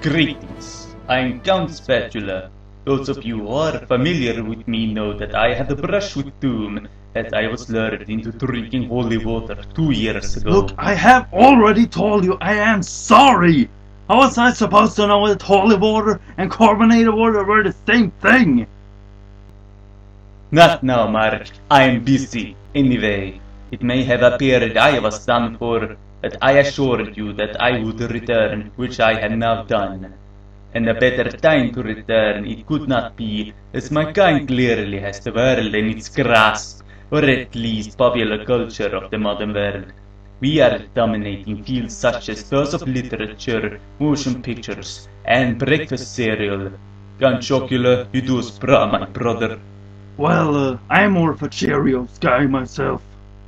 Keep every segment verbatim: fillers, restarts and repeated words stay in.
Greetings, I'm Count Spatula. Those of you who are familiar with me know that I had a brush with doom as I was lured into drinking holy water two years ago. Look, I have already told you I am sorry! How was I supposed to know that holy water and carbonated water were the same thing? Not now, Mark. I am busy. Anyway, it may have appeared I was done for, but I assured you that I would return, which I had now done. And a better time to return it could not be, as my kind clearly has the world in its grasp, or at least popular culture of the modern world. We are dominating fields such as those of literature, motion pictures, and breakfast cereal. Count Chocula, you do us bra, my brother. Well, uh, I'm more of a Cheerios guy myself.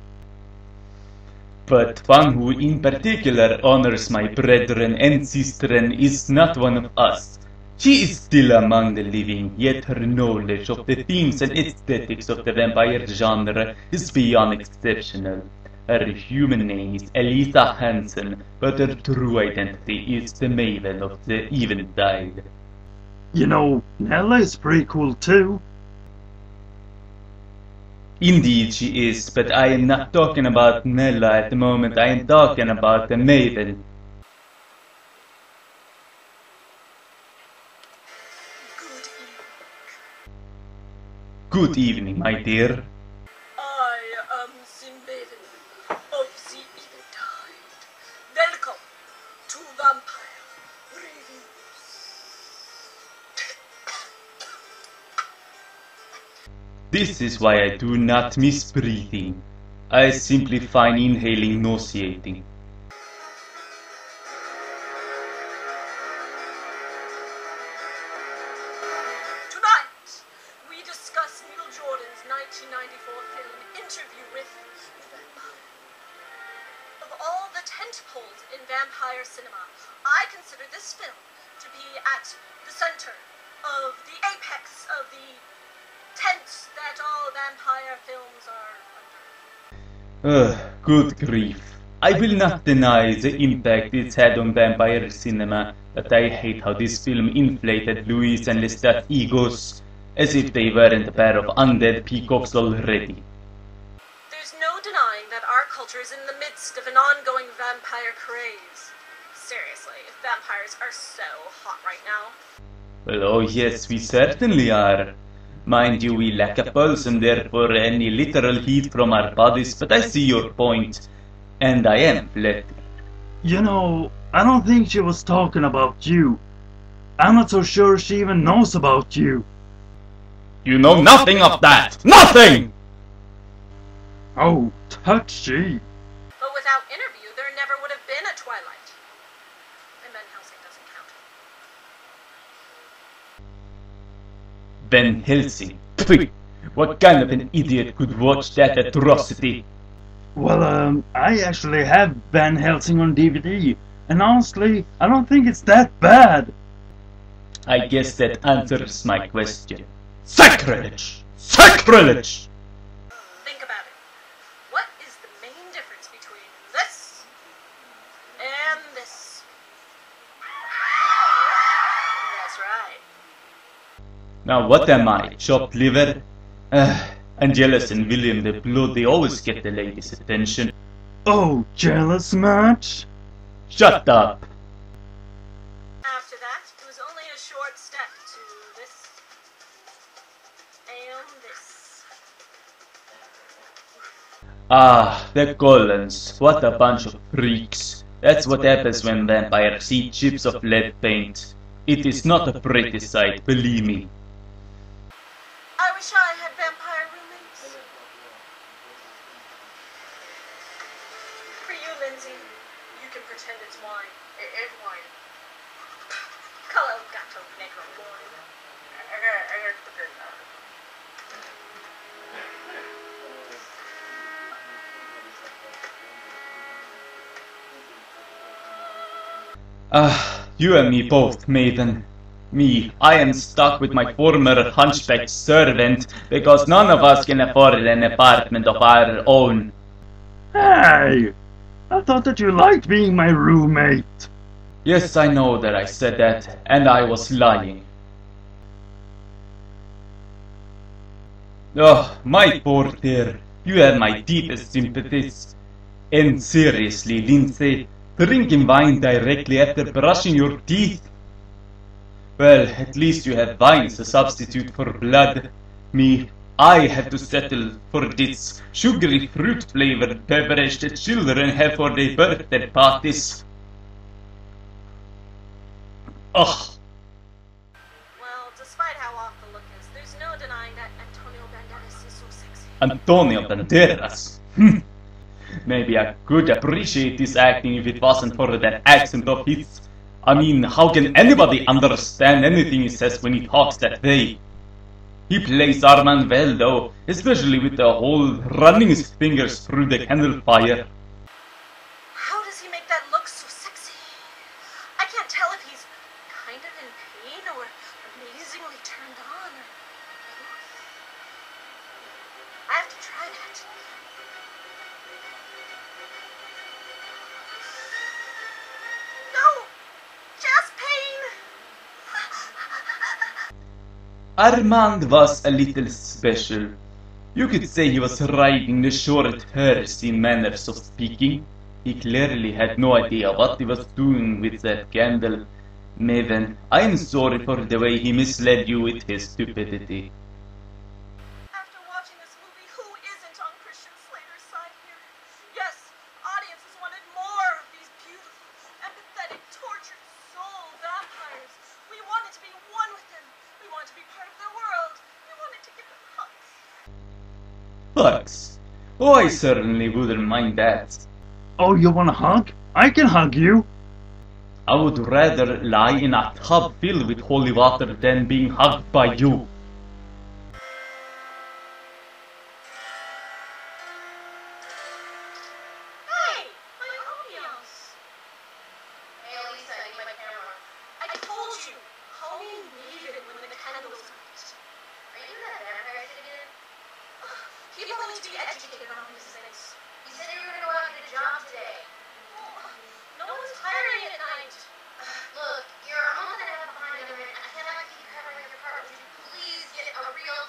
But one who in particular honors my brethren and sistren is not one of us. She is still among the living, yet her knowledge of the themes and aesthetics of the vampire genre is beyond exceptional. Her human name is Elisa Hansen, but her true identity is the Maven of the Eventide. You know, Nella is pretty cool too. Indeed she is, but I am not talking about Nella at the moment, I am talking about the Maven. Good evening, my dear. I am the Maven of the Eventide. Welcome to Vampire Reviews. This is why I do not miss breathing. I simply find inhaling nauseating. Tonight, we discuss Neil Jordan's nineteen ninety-four film, Interview with the Vampire. Of all the tentpoles in vampire cinema, I consider this film to be at the center of the apex of the tent that all vampire films are under. Ugh, good grief. I will not deny the impact it's had on vampire cinema, but I hate how this film inflated Louis and Lestat's egos, as if they weren't a pair of undead peacocks already. There's no denying that our culture is in the midst of an ongoing vampire craze. Seriously, vampires are so hot right now. Well, oh yes, we certainly are. Mind you, we lack a pulse and therefore any literal heat from our bodies, but I see your point, and I am flattered. You know, I don't think she was talking about you. I'm not so sure she even knows about you. You know nothing of that! Nothing! Oh, touchy. But without Interview, there never would have been a Twilight. And Van Helsing doesn't count. Van Helsing. Pfft! What kind of an idiot could watch that atrocity? Well, um, I actually have Van Helsing on D V D, and honestly, I don't think it's that bad. I guess that answers my question. Sacrilege! Sacrilege! Think about it. What is the main difference between this and this? That's right. Now what am I, chopped liver? Uh, Angelus and William the Blood, they always get the ladies' attention. Oh, jealous much? Shut up! After that, it was only a short step to this and this. Ah, the Collins, what a bunch of freaks. That's what happens when vampires eat chips of lead paint. It is not a pretty sight, believe me. I wish I had vampire roommates. For you, Lindsay, you can pretend it's wine. It is wine. Call el gato negro wine. Ah, you and me both, Maven. Me, I am stuck with my former hunchback servant because none of us can afford an apartment of our own. Hey! I thought that you liked being my roommate. Yes, I know that I said that, and I was lying. Oh, my poor dear, you have my deepest sympathies. And seriously, Lindsay, drinking wine directly after brushing your teeth? Well, at least you have wine as a substitute for blood. Me, I have to settle for this sugary fruit-flavored beverage that children have for their birthday parties. Ugh. Well, despite how off the look is, there's no denying that Antonio Banderas is so sexy. Antonio Banderas? Hmm. Maybe I could appreciate his acting if it wasn't for that accent of his. I mean, how can anybody understand anything he says when he talks that way? He plays Armand well though, especially with the whole running his fingers through the candle fire. How does he make that look so sexy? I can't tell if he's kind of in pain or amazingly turned on or both. I have to try that. No! Chest pain! Armand was a little special. You could say he was riding the short horse in manners of speaking. He clearly had no idea what he was doing with that candle. Maven, I am sorry for the way he misled you with his stupidity. After watching this movie, who isn't on Christian Slater's side here? Yes, audiences wanted more of these beautiful, empathetic, tortured soul vampires. We wanted to be one with them. We wanted to be part of their world. We wanted to give them hugs. Hugs? Oh, I certainly wouldn't mind that. Oh, you want a hug? I can hug you. I would rather lie in a tub filled with holy water than being hugged by you. Hey, my homios. Hey, Elisa, I need my camera. I told you, homie needed when the candles went. Are you that vampire shit again? People need to be educated on these things. You said you were gonna go out and get a job today. No one's hiring at night. Look, you're a month and a half behind him, and I cannot keep covering your part. Would you please get a real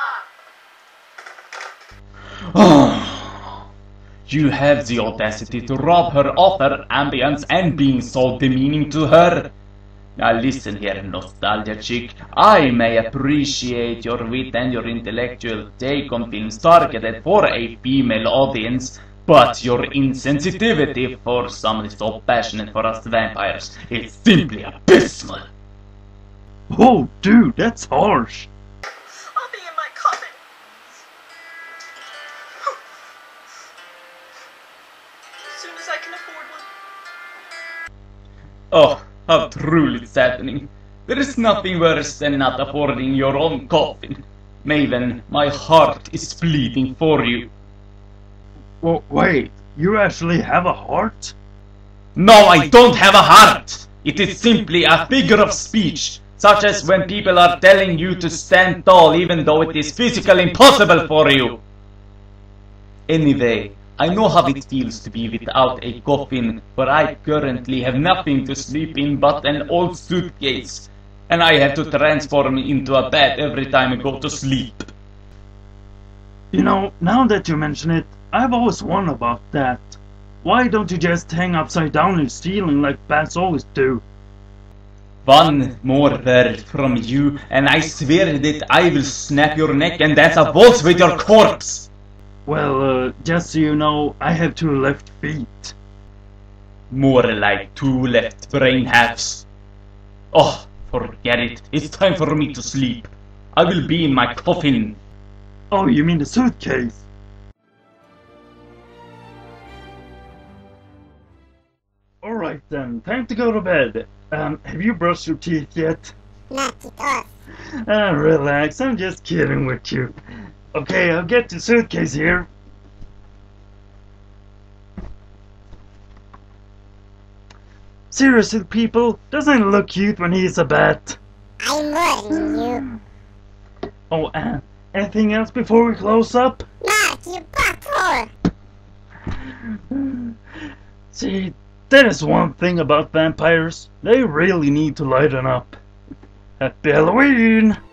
job? You have the audacity to rob her of her ambience and being so demeaning to her. Now listen here, nostalgia chick. I may appreciate your wit and your intellectual take on films targeted for a female audience, but your insensitivity for someone so passionate for us vampires is simply abysmal. Oh, dude, that's harsh. I'll be in my coffin. As soon as I can afford one. Oh, how truly saddening. There is nothing worse than not affording your own coffin. Maven, my heart is bleeding for you. Well, wait, you actually have a heart? No, I don't have a heart! It is simply a figure of speech, such as when people are telling you to stand tall even though it is physically impossible for you. Anyway, I know how it feels to be without a coffin, for I currently have nothing to sleep in but an old suitcase, and I have to transform into a bed every time I go to sleep. You know, now that you mention it, I've always wondered about that. Why don't you just hang upside down in the ceiling like bats always do? One more word from you, and I swear that I will snap your neck and dance a waltz with your corpse! Well, uh, just so you know, I have two left feet. More like two left brain halves. Oh, forget it. It's time for me to sleep. I will be in my coffin. Oh, you mean the suitcase? Alright then, time to go to bed. Um, have you brushed your teeth yet? Not at all. Ah, relax, I'm just kidding with you. Okay, I'll get the suitcase here. Seriously, people, doesn't it look cute when he's a bat? I'm more than you. Oh, and anything else before we close up? Not you butthole. See, That is one thing about vampires. They really need to lighten up. Happy Halloween!